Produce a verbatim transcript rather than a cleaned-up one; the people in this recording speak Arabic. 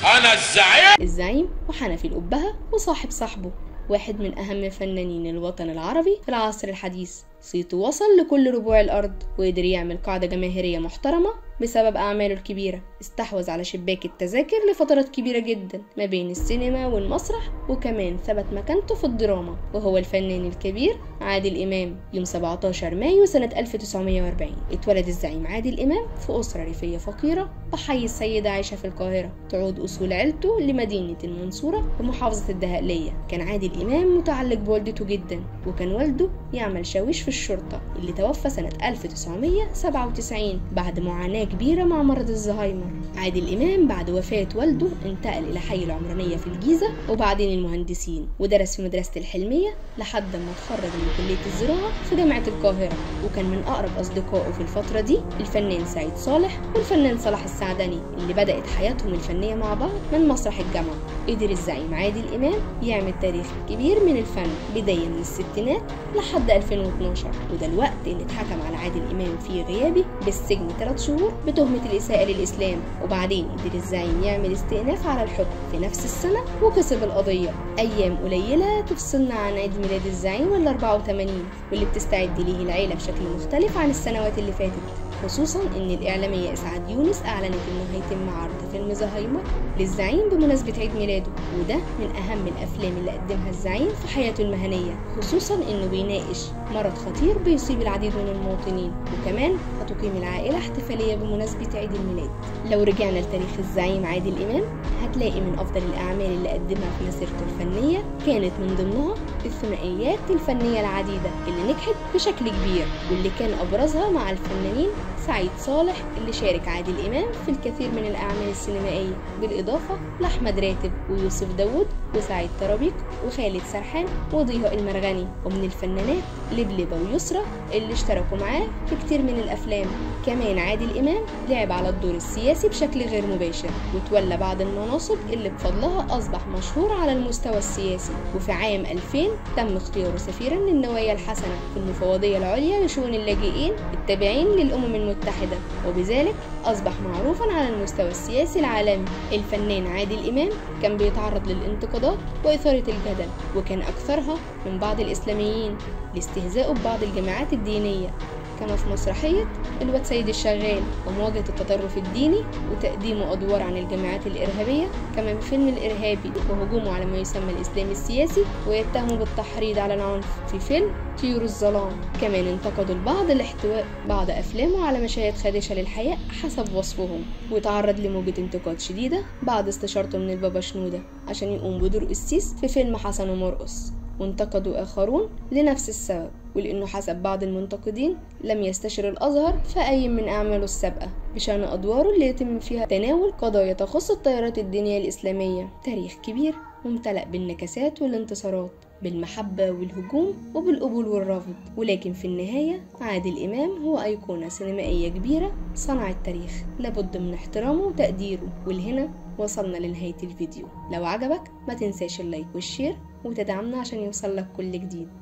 انا الزعيم. الزعيم وحنفي الأبهة وصاحب صاحبه، واحد من أهم فنانين الوطن العربي في العصر الحديث. صيته وصل لكل ربوع الأرض وقدر يعمل قاعدة جماهيرية محترمة بسبب أعماله الكبيرة. استحوذ على شباك التذاكر لفترات كبيرة جدا ما بين السينما والمسرح، وكمان ثبت مكانته في الدراما. وهو الفنان الكبير عادل إمام. يوم سبعتاشر مايو سنة ألف وتسعمائة وأربعين اتولد الزعيم عادل إمام في أسرة ريفية فقيرة بحي السيدة عائشة في القاهرة. تعود أصول عيلته لمدينة المنصورة بمحافظة الدهقلية. كان عادل إمام متعلق بوالدته جدا، وكان والده يعمل شاويش في الشرطة اللي توفى سنة ألف وتسعمائة وسبعة وتسعين بعد معاناة كبيرة مع مرض الزهايمر. عادل إمام بعد وفاة والده انتقل إلى حي العمرانية في الجيزة وبعدين المهندسين، ودرس في مدرسة الحلمية لحد ما اتخرج من كلية الزراعة في جامعة القاهرة. وكان من أقرب أصدقائه في الفترة دي الفنان سعيد صالح والفنان صلاح السعدني اللي بدأت حياتهم الفنية مع بعض من مسرح الجامعة. قدر الزعيم عادل إمام يعمل تاريخ كبير من الفن بداية من الستينات لحد ألفين واثناشر، وده الوقت اللي اتحكم على عادل إمام فيه غيابي بالسجن ثلاث شهور بتهمة الإساءة للإسلام. وبعدين قدر الزعيم يعمل استئناف على الحكم في نفس السنة وكسب القضية. أيام قليلة تفصلنا عن عيد ميلاد الزعيم ال أربعة وثمانين، واللي بتستعد ليه العيلة بشكل مختلف عن السنوات اللي فاتت، خصوصا ان الاعلاميه اسعاد يونس اعلنت انه هيتم عرض فيلم زهايمر للزعيم بمناسبه عيد ميلاده، وده من اهم الافلام اللي قدمها الزعيم في حياته المهنيه، خصوصا انه بيناقش مرض خطير بيصيب العديد من المواطنين. وكمان هتقيم العائله احتفاليه بمناسبه عيد الميلاد. لو رجعنا لتاريخ الزعيم عادل امام هتلاقي من افضل الاعمال اللي قدمها في مسيرته الفنيه كانت من ضمنها الثنائيات الفنيه العديده اللي نجحت بشكل كبير، واللي كان ابرزها مع الفنانين سعيد صالح اللي شارك عادل إمام في الكثير من الأعمال السينمائية، بالإضافة لأحمد راتب ويوسف داوود وسعيد طرابيق وخالد سرحان وضياء المرغني. ومن الفنانات لبلبة ويسرى اللي اشتركوا معاه في كتير من الأفلام. كمان عادل إمام لعب على الدور السياسي بشكل غير مباشر، وتولى بعض المناصب اللي بفضلها أصبح مشهور على المستوى السياسي. وفي عام ألفين تم اختياره سفيرا للنوايا الحسنة في المفوضية العليا لشؤون اللاجئين التابعين للأمم المتحدة، وبذلك أصبح معروفا على المستوى السياسي العالمي. الفنان عادل إمام كان بيتعرض للانتقادات وإثارة الجدل، وكان أكثرها من بعض الإسلاميين لاستهزائه ببعض الجماعات الدينية، كما في مسرحية الواد سيد الشغال ومواجهة التطرف الديني وتقديمه أدوار عن الجماعات الإرهابية، كما في فيلم الإرهابي وهجومه على ما يسمى الإسلام السياسي ويتهمه بالتحريض على العنف في فيلم طيور الظلام. كمان انتقدوا البعض لاحتواء بعض أفلامه على مشاهد خادشة للحياء حسب وصفهم، وتعرض لموجة انتقاد شديدة بعد استشارته من البابا شنودة عشان يقوم بدور قسيس في فيلم حسن ومرقص. وانتقدوا آخرون لنفس السبب، ولأنه حسب بعض المنتقدين لم يستشر الأزهر في أي من أعماله السابقة بشأن أدواره اللي يتم فيها تناول قضايا تخص التيارات الدينية الإسلامية. تاريخ كبير ممتلئ بالنكسات والانتصارات، بالمحبة والهجوم وبالقبول والرفض، ولكن في النهاية عادل إمام هو أيقونة سينمائية كبيرة صنع التاريخ، لابد من احترامه وتقديره. ولهنا وصلنا لنهاية الفيديو. لو عجبك ما تنساش اللايك والشير وتدعمنا عشان يوصل لك كل جديد.